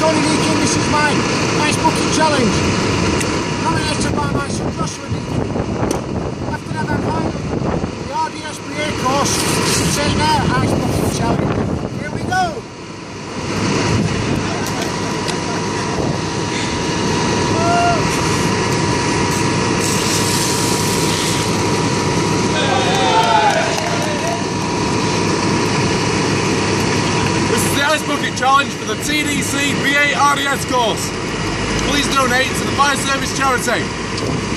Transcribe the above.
Tony Deakin, this is my ice bucket challenge. Nominated by my son Joshua Deakin. After that, I'm final the RDSBA course, 16 air ice bucket challenge. Here we go! Ice bucket challenge for the TDC B8 RDS course. Please donate to the fire service charity.